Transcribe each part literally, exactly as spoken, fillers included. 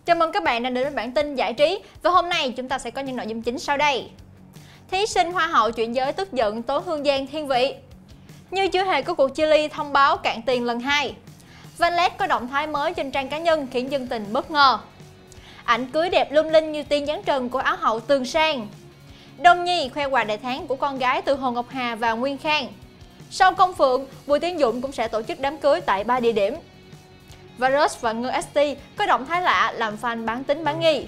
Chào mừng các bạn đã đến với bản tin giải trí. Và hôm nay chúng ta sẽ có những nội dung chính sau đây. Thí sinh Hoa hậu chuyển giới tức giận tố Hương Giang thiên vị. Như chưa hề có cuộc chia ly thông báo cạn tiền lần hai. Vanlet có động thái mới trên trang cá nhân khiến dân tình bất ngờ. Ảnh cưới đẹp lung linh như tiên dáng trần của Á hậu Tường Sang. Đông Nhi khoe quà đại tháng của con gái từ Hồ Ngọc Hà và Nguyên Khang. Sau công phượng, Bùi Tiến Dũng cũng sẽ tổ chức đám cưới tại ba địa điểm. Và Rush và Ngơ ét tê có động thái lạ làm fan bán tín bán nghi.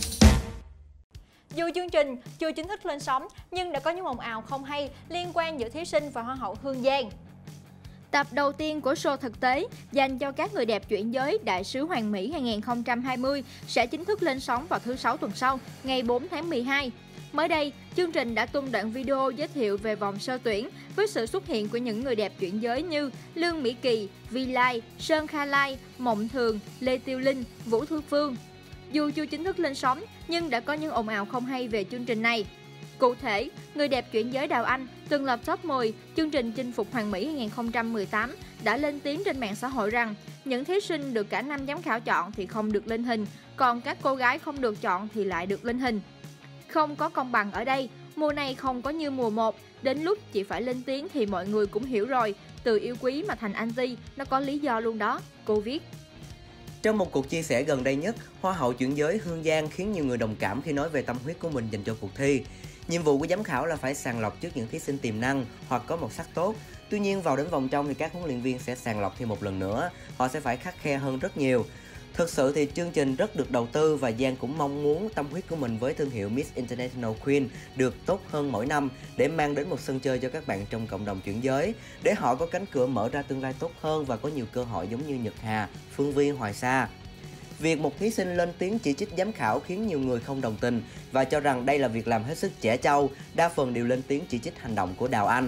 Dù chương trình chưa chính thức lên sóng nhưng đã có những ồn ào không hay liên quan giữa thí sinh và Hoa hậu Hương Giang. Tập đầu tiên của show thực tế dành cho các người đẹp chuyển giới Đại sứ Hoàng Mỹ hai không hai không sẽ chính thức lên sóng vào thứ Sáu tuần sau, ngày bốn tháng mười hai. Mới đây, chương trình đã tung đoạn video giới thiệu về vòng sơ tuyển với sự xuất hiện của những người đẹp chuyển giới như Lương Mỹ Kỳ, Vi Lai, Sơn Kha Lai, Mộng Thường, Lê Tiêu Linh, Vũ Thu Phương. Dù chưa chính thức lên sóng, nhưng đã có những ồn ào không hay về chương trình này. Cụ thể, người đẹp chuyển giới Đào Anh từng lập top mười chương trình chinh phục Hoàng Mỹ hai không một tám đã lên tiếng trên mạng xã hội rằng những thí sinh được cả năm giám khảo chọn thì không được lên hình, còn các cô gái không được chọn thì lại được lên hình. Không có công bằng ở đây, mùa này không có như mùa một, đến lúc chị phải lên tiếng thì mọi người cũng hiểu rồi, từ yêu quý mà thành anti, nó có lý do luôn đó, cô viết. Trong một cuộc chia sẻ gần đây nhất, Hoa hậu chuyển giới Hương Giang khiến nhiều người đồng cảm khi nói về tâm huyết của mình dành cho cuộc thi. Nhiệm vụ của giám khảo là phải sàng lọc trước những thí sinh tiềm năng hoặc có màu sắc tốt. Tuy nhiên vào đến vòng trong thì các huấn luyện viên sẽ sàng lọc thêm một lần nữa, họ sẽ phải khắt khe hơn rất nhiều. Thực sự thì chương trình rất được đầu tư và Giang cũng mong muốn tâm huyết của mình với thương hiệu Miss International Queen được tốt hơn mỗi năm để mang đến một sân chơi cho các bạn trong cộng đồng chuyển giới, để họ có cánh cửa mở ra tương lai tốt hơn và có nhiều cơ hội giống như Nhật Hà, Phương Vi, Hoài Sa. Việc một thí sinh lên tiếng chỉ trích giám khảo khiến nhiều người không đồng tình và cho rằng đây là việc làm hết sức trẻ trâu, đa phần đều lên tiếng chỉ trích hành động của Đào Anh.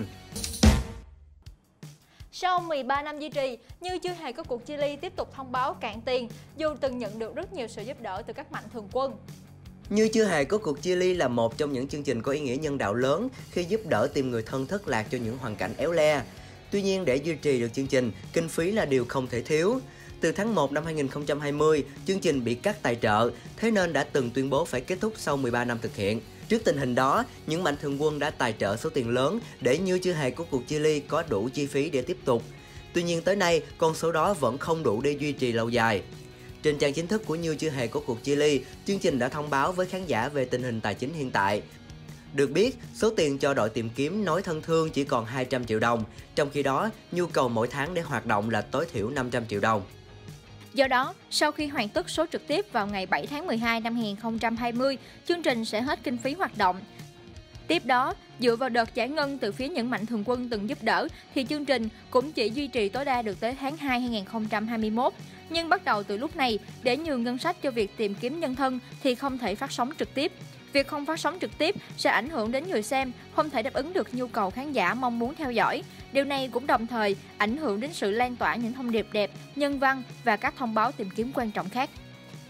Sau mười ba năm duy trì, Như chưa hề có cuộc chia ly tiếp tục thông báo cạn tiền, dù từng nhận được rất nhiều sự giúp đỡ từ các mạnh thường quân. Như chưa hề có cuộc chia ly là một trong những chương trình có ý nghĩa nhân đạo lớn khi giúp đỡ tìm người thân thất lạc cho những hoàn cảnh éo le. Tuy nhiên để duy trì được chương trình, kinh phí là điều không thể thiếu. Từ tháng một năm hai không hai không, chương trình bị cắt tài trợ, thế nên đã từng tuyên bố phải kết thúc sau mười ba năm thực hiện. Trước tình hình đó, những mạnh thường quân đã tài trợ số tiền lớn để Như chưa hề có cuộc chia ly có đủ chi phí để tiếp tục. Tuy nhiên tới nay, con số đó vẫn không đủ để duy trì lâu dài. Trên trang chính thức của Như chưa hề có cuộc chia ly, chương trình đã thông báo với khán giả về tình hình tài chính hiện tại. Được biết, số tiền cho đội tìm kiếm nối thân thương chỉ còn hai trăm triệu đồng, trong khi đó nhu cầu mỗi tháng để hoạt động là tối thiểu năm trăm triệu đồng. Do đó, sau khi hoàn tất số trực tiếp vào ngày bảy tháng mười hai năm hai không hai không, chương trình sẽ hết kinh phí hoạt động. Tiếp đó, dựa vào đợt giải ngân từ phía những mạnh thường quân từng giúp đỡ, thì chương trình cũng chỉ duy trì tối đa được tới tháng hai năm hai không hai mốt. Nhưng bắt đầu từ lúc này, để nhường ngân sách cho việc tìm kiếm nhân thân thì không thể phát sóng trực tiếp. Việc không phát sóng trực tiếp sẽ ảnh hưởng đến người xem, không thể đáp ứng được nhu cầu khán giả mong muốn theo dõi. Điều này cũng đồng thời ảnh hưởng đến sự lan tỏa những thông điệp đẹp, nhân văn và các thông báo tìm kiếm quan trọng khác.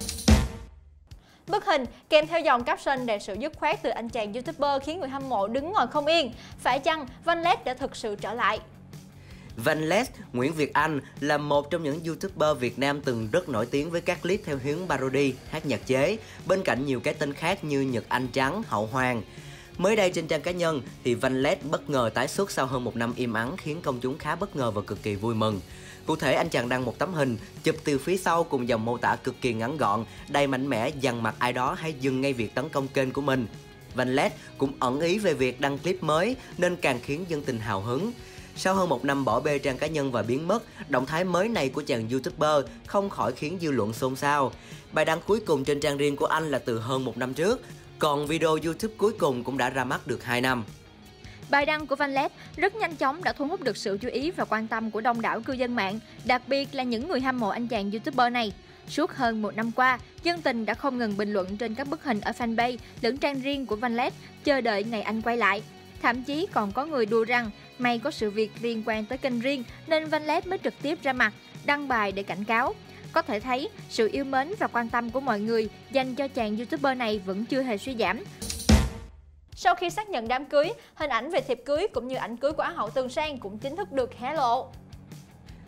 Bức hình kèm theo dòng caption đầy sự dứt khoát từ anh chàng YouTuber khiến người hâm mộ đứng ngồi không yên. Phải chăng Vanlet đã thực sự trở lại? Vanlet, Nguyễn Việt Anh là một trong những YouTuber Việt Nam từng rất nổi tiếng với các clip theo hướng parody, hát nhạc chế, bên cạnh nhiều cái tên khác như Nhật Anh Trắng, Hậu Hoàng. Mới đây trên trang cá nhân thì Vanlet bất ngờ tái xuất sau hơn một năm im ắng khiến công chúng khá bất ngờ và cực kỳ vui mừng. Cụ thể anh chàng đăng một tấm hình chụp từ phía sau cùng dòng mô tả cực kỳ ngắn gọn, đầy mạnh mẽ dằn mặt ai đó hãy dừng ngay việc tấn công kênh của mình. Vanlet cũng ẩn ý về việc đăng clip mới nên càng khiến dân tình hào hứng. Sau hơn một năm bỏ bê trang cá nhân và biến mất, động thái mới này của chàng YouTuber không khỏi khiến dư luận xôn xao. Bài đăng cuối cùng trên trang riêng của anh là từ hơn một năm trước, còn video YouTube cuối cùng cũng đã ra mắt được hai năm. Bài đăng của Vanlet rất nhanh chóng đã thu hút được sự chú ý và quan tâm của đông đảo cư dân mạng, đặc biệt là những người hâm mộ anh chàng YouTuber này. Suốt hơn một năm qua, dân tình đã không ngừng bình luận trên các bức hình ở fanpage lẫn trang riêng của Vanlet, chờ đợi ngày anh quay lại. Thậm chí còn có người đùa rằng may có sự việc liên quan tới kênh riêng nên Vanlet mới trực tiếp ra mặt, đăng bài để cảnh cáo. Có thể thấy, sự yêu mến và quan tâm của mọi người dành cho chàng YouTuber này vẫn chưa hề suy giảm. Sau khi xác nhận đám cưới, hình ảnh về thiệp cưới cũng như ảnh cưới của Á hậu Tường Sang cũng chính thức được hé lộ.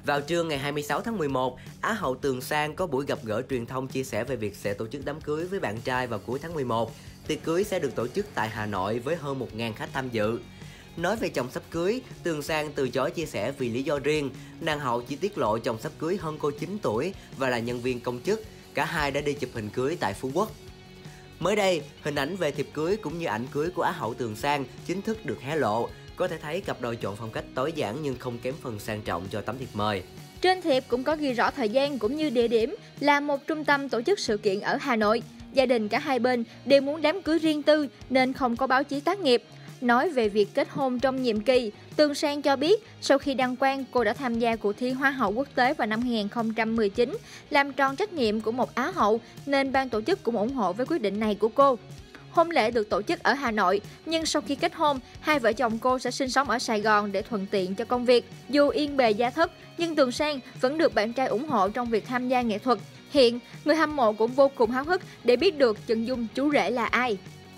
Vào trưa ngày hai mươi sáu tháng mười một, Á hậu Tường Sang có buổi gặp gỡ truyền thông chia sẻ về việc sẽ tổ chức đám cưới với bạn trai vào cuối tháng mười một. Tiệc cưới sẽ được tổ chức tại Hà Nội với hơn một nghìn khách tham dự. Nói về chồng sắp cưới, Tường Sang từ chối chia sẻ vì lý do riêng. Nàng hậu chỉ tiết lộ chồng sắp cưới hơn cô chín tuổi và là nhân viên công chức. Cả hai đã đi chụp hình cưới tại Phú Quốc. Mới đây, hình ảnh về thiệp cưới cũng như ảnh cưới của Á hậu Tường Sang chính thức được hé lộ. Có thể thấy cặp đôi chọn phong cách tối giản nhưng không kém phần sang trọng cho tấm thiệp mời. Trên thiệp cũng có ghi rõ thời gian cũng như địa điểm là một trung tâm tổ chức sự kiện ở Hà Nội. Gia đình cả hai bên đều muốn đám cưới riêng tư nên không có báo chí tác nghiệp. Nói về việc kết hôn trong nhiệm kỳ, Tường Sang cho biết sau khi đăng quang, cô đã tham gia cuộc thi Hoa hậu quốc tế vào năm hai nghìn không trăm mười chín, làm tròn trách nhiệm của một Á hậu nên ban tổ chức cũng ủng hộ với quyết định này của cô. Hôn lễ được tổ chức ở Hà Nội, nhưng sau khi kết hôn, hai vợ chồng cô sẽ sinh sống ở Sài Gòn để thuận tiện cho công việc. Dù yên bề gia thất, nhưng Tường Sang vẫn được bạn trai ủng hộ trong việc tham gia nghệ thuật. Hiện, người hâm mộ cũng vô cùng háo hức để biết được chân dung chú rể là ai.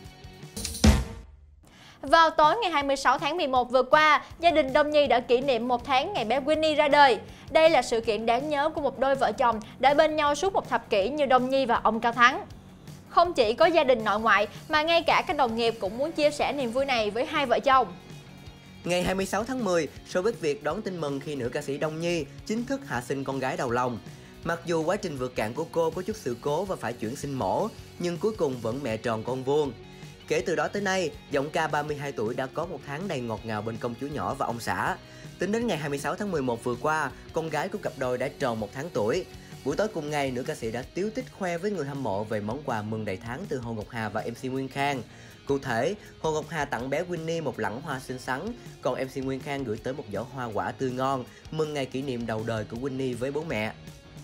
Vào tối ngày hai mươi sáu tháng mười một vừa qua, gia đình Đông Nhi đã kỷ niệm một tháng ngày bé Winnie ra đời. Đây là sự kiện đáng nhớ của một đôi vợ chồng đã bên nhau suốt một thập kỷ như Đông Nhi và ông Cao Thắng. Không chỉ có gia đình nội ngoại mà ngay cả các đồng nghiệp cũng muốn chia sẻ niềm vui này với hai vợ chồng. Ngày hai mươi sáu tháng mười, showbiz Việt đón tin mừng khi nữ ca sĩ Đông Nhi chính thức hạ sinh con gái đầu lòng. Mặc dù quá trình vượt cạn của cô có chút sự cố và phải chuyển sinh mổ, nhưng cuối cùng vẫn mẹ tròn con vuông. Kể từ đó tới nay, giọng ca ba mươi hai tuổi đã có một tháng đầy ngọt ngào bên công chúa nhỏ và ông xã. Tính đến ngày hai mươi sáu tháng mười một vừa qua, con gái của cặp đôi đã tròn một tháng tuổi. Buổi tối cùng ngày, nữ ca sĩ đã tíu tích khoe với người hâm mộ về món quà mừng đầy tháng từ Hồ Ngọc Hà và em xê Nguyên Khang. Cụ thể, Hồ Ngọc Hà tặng bé Winnie một lẵng hoa xinh xắn, còn em xê Nguyên Khang gửi tới một giỏ hoa quả tươi ngon, mừng ngày kỷ niệm đầu đời của Winnie với bố mẹ.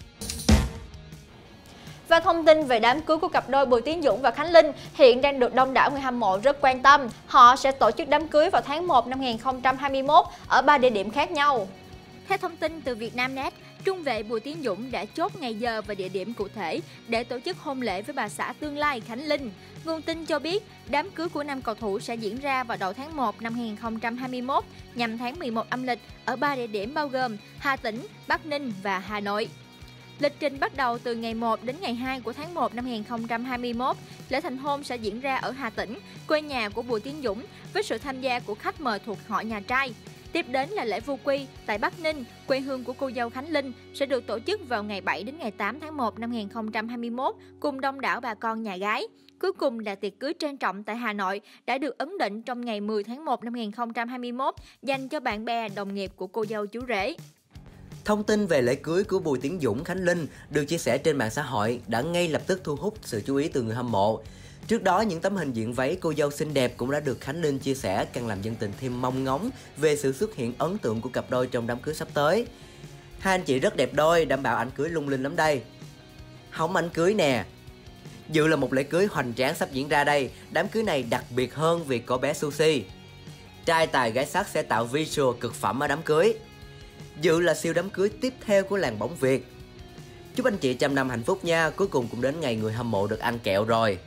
Và thông tin về đám cưới của cặp đôi Bùi Tiến Dũng và Khánh Linh hiện đang được đông đảo người hâm mộ rất quan tâm. Họ sẽ tổ chức đám cưới vào tháng một năm hai nghìn không trăm hai mươi mốt ở ba địa điểm khác nhau. Theo thông tin từ Vietnamnet, trung vệ Bùi Tiến Dũng đã chốt ngày giờ và địa điểm cụ thể để tổ chức hôn lễ với bà xã tương lai Khánh Linh. Nguồn tin cho biết, đám cưới của nam cầu thủ sẽ diễn ra vào đầu tháng một năm hai nghìn không trăm hai mươi mốt, nhằm tháng mười một âm lịch ở ba địa điểm bao gồm Hà Tĩnh, Bắc Ninh và Hà Nội. Lịch trình bắt đầu từ ngày một đến ngày hai của tháng một năm hai nghìn không trăm hai mươi mốt, lễ thành hôn sẽ diễn ra ở Hà Tĩnh, quê nhà của Bùi Tiến Dũng, với sự tham gia của khách mời thuộc họ nhà trai. Tiếp đến là lễ vu quy tại Bắc Ninh, quê hương của cô dâu Khánh Linh, sẽ được tổ chức vào ngày bảy đến ngày tám tháng một năm hai nghìn không trăm hai mươi mốt cùng đông đảo bà con nhà gái. Cuối cùng là tiệc cưới trang trọng tại Hà Nội đã được ấn định trong ngày mười tháng một năm hai nghìn không trăm hai mươi mốt dành cho bạn bè, đồng nghiệp của cô dâu chú rể. Thông tin về lễ cưới của Bùi Tiến Dũng Khánh Linh được chia sẻ trên mạng xã hội đã ngay lập tức thu hút sự chú ý từ người hâm mộ. Trước đó, những tấm hình diện váy cô dâu xinh đẹp cũng đã được Khánh Linh chia sẻ, càng làm dân tình thêm mong ngóng về sự xuất hiện ấn tượng của cặp đôi trong đám cưới sắp tới. Hai anh chị rất đẹp đôi, đảm bảo ảnh cưới lung linh lắm đây. Hóng ảnh cưới nè. Dự là một lễ cưới hoành tráng sắp diễn ra đây, đám cưới này đặc biệt hơn vì có bé Sushi. Trai tài gái sắc sẽ tạo visual cực phẩm ở đám cưới. Dự là siêu đám cưới tiếp theo của làng bóng Việt. Chúc anh chị trăm năm hạnh phúc nha, cuối cùng cũng đến ngày người hâm mộ được ăn kẹo rồi.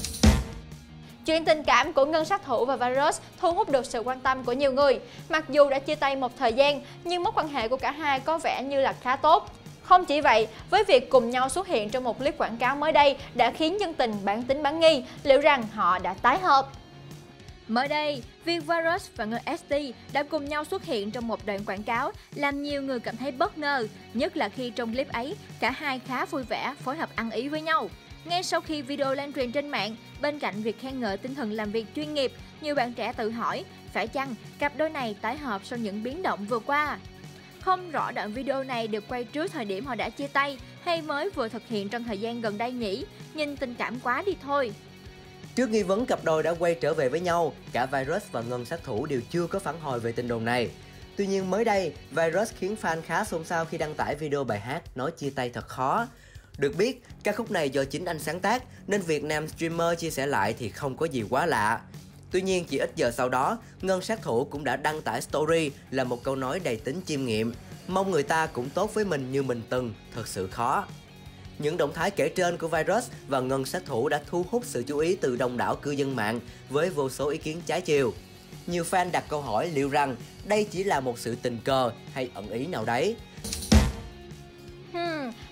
Chuyện tình cảm của Ngân Sát Thủ và Virus thu hút được sự quan tâm của nhiều người. Mặc dù đã chia tay một thời gian, nhưng mối quan hệ của cả hai có vẻ như là khá tốt. Không chỉ vậy, với việc cùng nhau xuất hiện trong một clip quảng cáo mới đây đã khiến dân tình bán tín bán nghi liệu rằng họ đã tái hợp. Mới đây, Viên Virus và Ngân ét tê đã cùng nhau xuất hiện trong một đoạn quảng cáo làm nhiều người cảm thấy bất ngờ, nhất là khi trong clip ấy cả hai khá vui vẻ phối hợp ăn ý với nhau. Ngay sau khi video lan truyền trên mạng, bên cạnh việc khen ngợi tinh thần làm việc chuyên nghiệp, nhiều bạn trẻ tự hỏi phải chăng cặp đôi này tái hợp sau những biến động vừa qua. Không rõ đoạn video này được quay trước thời điểm họ đã chia tay hay mới vừa thực hiện trong thời gian gần đây nhỉ, nhìn tình cảm quá đi thôi. Trước nghi vấn cặp đôi đã quay trở về với nhau, cả Virus và Ngân Sát Thủ đều chưa có phản hồi về tin đồn này. Tuy nhiên mới đây, Virus khiến fan khá xôn xao khi đăng tải video bài hát nói chia tay thật khó. Được biết, ca khúc này do chính anh sáng tác nên việc nam streamer chia sẻ lại thì không có gì quá lạ. Tuy nhiên, chỉ ít giờ sau đó, Ngân Sát Thủ cũng đã đăng tải story là một câu nói đầy tính chiêm nghiệm. Mong người ta cũng tốt với mình như mình từng, thật sự khó. Những động thái kể trên của Virus và Ngân Sát Thủ đã thu hút sự chú ý từ đông đảo cư dân mạng với vô số ý kiến trái chiều. Nhiều fan đặt câu hỏi liệu rằng đây chỉ là một sự tình cờ hay ẩn ý nào đấy.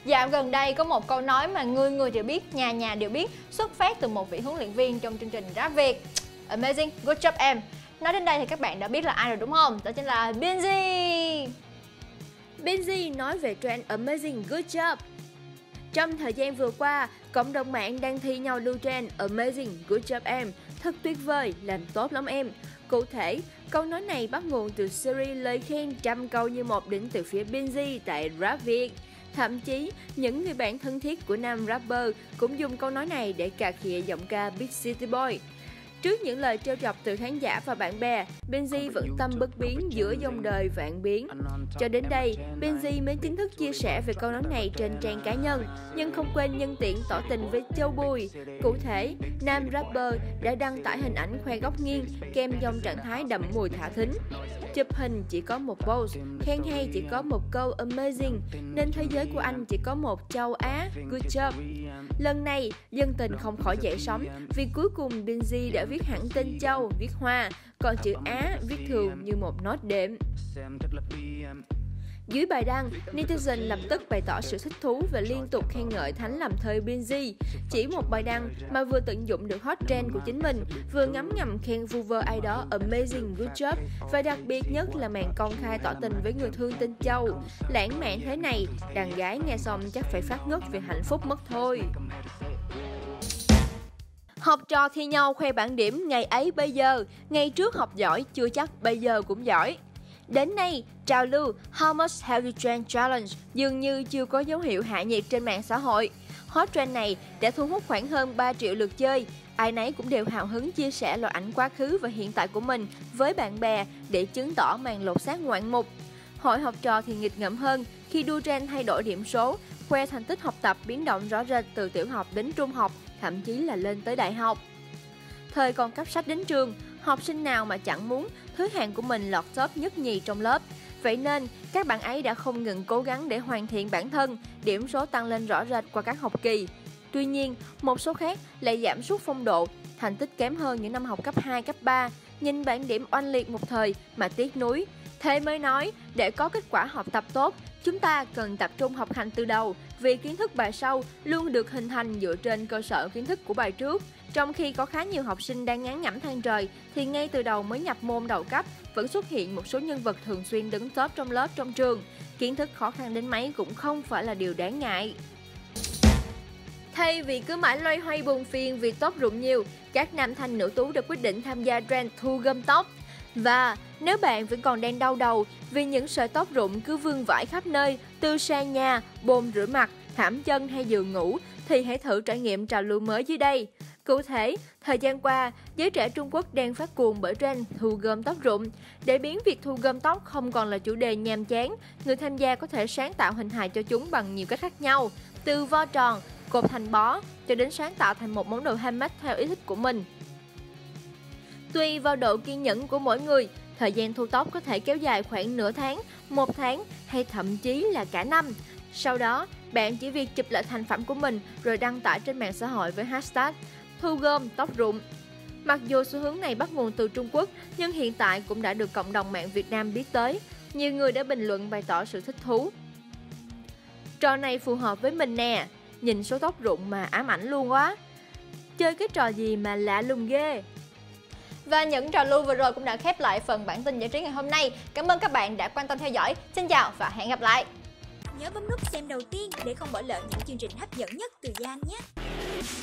Dạo gần đây có một câu nói mà người người đều biết, nhà nhà đều biết, xuất phát từ một vị huấn luyện viên trong chương trình Rap Việt. Amazing, good job em. Nói đến đây thì các bạn đã biết là ai rồi đúng không? Đó chính là Binz. Binz nói về trend Amazing Good Job. Trong thời gian vừa qua, cộng đồng mạng đang thi nhau lưu trend Amazing Good Job em, thật tuyệt vời, làm tốt lắm em. Cụ thể, câu nói này bắt nguồn từ series lời khen trăm câu như một đến từ phía Binz tại Rap Việt. Thậm chí, những người bạn thân thiết của nam rapper cũng dùng câu nói này để cà khịa giọng ca Big City Boy. Trước những lời trêu chọc từ khán giả và bạn bè, Binz vẫn tâm bất biến giữa dòng đời vạn biến. Cho đến đây, Binz mới chính thức chia sẻ về câu nói này trên trang cá nhân, nhưng không quên nhân tiện tỏ tình với Châu Bùi. Cụ thể, nam rapper đã đăng tải hình ảnh khoe góc nghiêng kèm dòng trạng thái đậm mùi thả thính. Chụp hình chỉ có một pose, khen hay chỉ có một câu amazing, nên thế giới của anh chỉ có một châu Á, good job. Lần này, dân tình không khỏi dậy sóng vì cuối cùng Binz đã viết hẳn tên Châu, viết hoa, còn chữ Á viết thường như một nốt đệm. Dưới bài đăng, netizen lập tức bày tỏ sự thích thú và liên tục khen ngợi thánh làm thơ Binz. Chỉ một bài đăng mà vừa tận dụng được hot trend của chính mình, vừa ngấm ngầm khen vu vơ ai đó amazing good job, và đặc biệt nhất là màn công khai tỏ tình với người thương tên Châu. Lãng mạn thế này, đàn gái nghe xong chắc phải phát ngất vì hạnh phúc mất thôi. Học trò thi nhau khoe bảng điểm ngày ấy bây giờ, ngày trước học giỏi chưa chắc bây giờ cũng giỏi. Đến nay, trào lưu How Much Have You Trend Challenge dường như chưa có dấu hiệu hạ nhiệt trên mạng xã hội. Hot trend này đã thu hút khoảng hơn ba triệu lượt chơi. Ai nấy cũng đều hào hứng chia sẻ loạt ảnh quá khứ và hiện tại của mình với bạn bè để chứng tỏ màn lột xác ngoạn mục. Hội học trò thì nghịch ngợm hơn khi đua trend thay đổi điểm số, khoe thành tích học tập biến động rõ rệt từ tiểu học đến trung học, thậm chí là lên tới đại học. Thời còn cấp sách đến trường, học sinh nào mà chẳng muốn thứ hạng của mình lọt top nhất nhì trong lớp. Vậy nên, các bạn ấy đã không ngừng cố gắng để hoàn thiện bản thân, điểm số tăng lên rõ rệt qua các học kỳ. Tuy nhiên, một số khác lại giảm sút phong độ, thành tích kém hơn những năm học cấp hai, cấp ba. Nhìn bảng điểm oanh liệt một thời mà tiếc nuối. Thế mới nói, để có kết quả học tập tốt, chúng ta cần tập trung học hành từ đầu, vì kiến thức bài sau luôn được hình thành dựa trên cơ sở kiến thức của bài trước. Trong khi có khá nhiều học sinh đang ngán ngẩm than trời, thì ngay từ đầu mới nhập môn đầu cấp, vẫn xuất hiện một số nhân vật thường xuyên đứng top trong lớp trong trường. Kiến thức khó khăn đến mấy cũng không phải là điều đáng ngại. Thay vì cứ mãi loay hoay buồn phiền vì tóc rụng nhiều, các nam thanh nữ tú đã quyết định tham gia trend thu gom tóc. Và nếu bạn vẫn còn đang đau đầu vì những sợi tóc rụng cứ vương vãi khắp nơi, từ sàn nhà, bồn rửa mặt, thảm chân hay giường ngủ, thì hãy thử trải nghiệm trào lưu mới dưới đây. Cụ thể, thời gian qua, giới trẻ Trung Quốc đang phát cuồng bởi trend thu gom tóc rụng. Để biến việc thu gom tóc không còn là chủ đề nhàm chán, người tham gia có thể sáng tạo hình hài cho chúng bằng nhiều cách khác nhau, từ vo tròn, cột thành bó, cho đến sáng tạo thành một món đồ handmade theo ý thích của mình. Tùy vào độ kiên nhẫn của mỗi người, thời gian thu tóc có thể kéo dài khoảng nửa tháng, một tháng hay thậm chí là cả năm. Sau đó, bạn chỉ việc chụp lại thành phẩm của mình rồi đăng tải trên mạng xã hội với hashtag thu gom tóc rụng. Mặc dù xu hướng này bắt nguồn từ Trung Quốc, nhưng hiện tại cũng đã được cộng đồng mạng Việt Nam biết tới. Nhiều người đã bình luận bày tỏ sự thích thú. Trò này phù hợp với mình nè, nhìn số tóc rụng mà ám ảnh luôn quá. Chơi cái trò gì mà lạ lùng ghê. Và những trào lưu vừa rồi cũng đã khép lại phần bản tin giải trí ngày hôm nay. Cảm ơn các bạn đã quan tâm theo dõi. Xin chào và hẹn gặp lại. Nhớ bấm nút xem đầu tiên để không bỏ lỡ những chương trình hấp dẫn nhất từ Giang nhé.